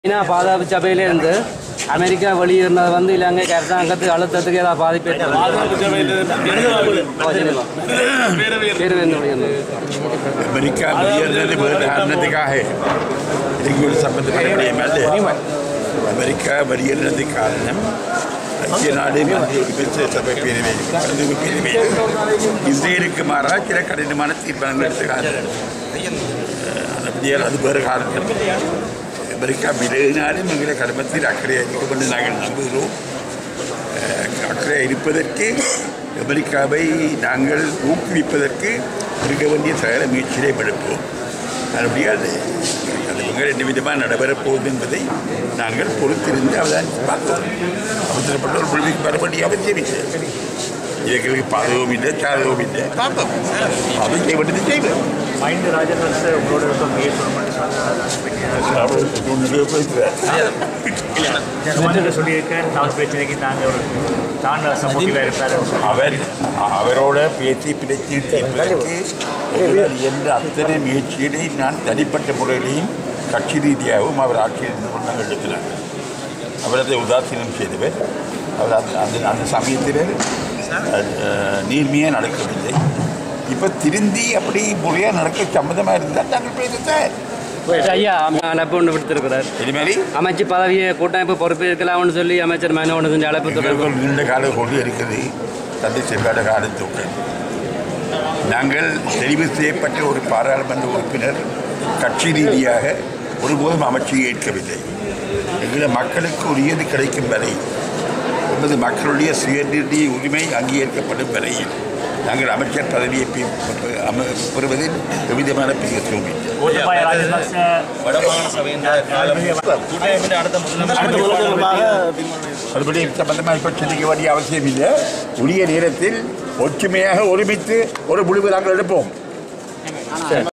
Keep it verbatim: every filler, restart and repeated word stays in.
சீனா பாதுகாப்பு சபையிலிருந்து அமெரிக்கா வெளியேறினது வந்து இலங்கை அரசாங்கத்துக்கு அழுத்தத்துக்கு ஏதாவது பாதிப்பு அமெரிக்கா வெளியேறினது வேறு காரணத்துக்காக இலங்கையோடு சம்பந்தப்பட்ட விடயம் அல்ல. அமெரிக்கா வெளியேறினது காரணம் ஐக்கிய நாடு மத்திய சபை பேரவை பேரவை இஸ்ரேலுக்கு மாறாக சில கடினமான தீர்மானங்கள் எடுத்த காரணம் அது வேறு காரணம். அமெரிக்கா விலகினாலும் எங்களை கடமத்தில் அக்கறையாக இருக்கும் என்று நாங்கள் நம்புகிறோம். அக்கறையாக இருப்பதற்கு அமெரிக்காவை நாங்கள் ஊக்குவிப்பதற்கு இருக்க வேண்டிய சகல முயற்சியை எடுப்போம். அதுபடியாது அது உங்கள் என்ன விதமாக நடைபெறப் போகுது என்பதை நாங்கள் பொறுத்திருந்து அவதான் பார்த்தோம். அவசரப்பட்ட ஒரு முடிவுக்கு வர வேண்டிய அவசியம் இல்லை. எங்களுக்கு பாதகமும் இல்லை சாதகமும் இல்லை பார்ப்போம். அதை செய்ய வேண்டியது செய்வோம். அவர் அவரோட பேசி பிரச்சனை தீர்ப்பதற்கு என்ற அத்தனை முயற்சியிலே நான் தனிப்பட்ட முறையிலையும் கட்சி ரீதியாகவும் அவர் ஆட்சியில் இருந்து கொண்டு நாங்கள் எடுக்கிறார். அவர் அதை உதாசீனம் செய்தவர். அவர் அந்த அந்த சமயத்தில் நீர்மையாக நடக்கவில்லை. இப்போ திருந்தி அப்படி முறையாக நடக்க சம்மதமாக இருந்தால் நாங்கள் பேச ஐயா அழைப்பு ஒன்று விடுத்திருக்கிறார். இதுமாதிரி அமைச்சு பதவியை கூட்டமைப்பு பொறுப்பேற்கலாம்னு சொல்லி அமைச்சர் மனோ ஒன்று செஞ்சு அழைப்பு தொடர்பு நீண்ட கால கொண்டு இருக்குது. தந்தை செவ்வாட காலத்துக்கு நாங்கள் தெரிவு செய்யப்பட்ட ஒரு பாராளுமன்ற உறுப்பினர் கட்சி ரீதியாக ஒருபோதும் அமைச்சியை ஏற்கவில்லை. எங்களை மக்களுக்கு உரியது கிடைக்கும் வரை என்பது மக்களுடைய சுயநிர்ணய உரிமை அங்கீகரிக்கப்படும் வரையில் நாங்கள் அமைச்சர் பதவியை பெறுவதில் எவ்விதமான பேசுவோம். அதுபடி சம்பந்தமாக இப்போ சிந்திக்க வேண்டிய அவசியம் இல்லை. உரிய நேரத்தில் ஒற்றுமையாக ஒருமித்து ஒரு முடிவு நாங்கள் எடுப்போம்.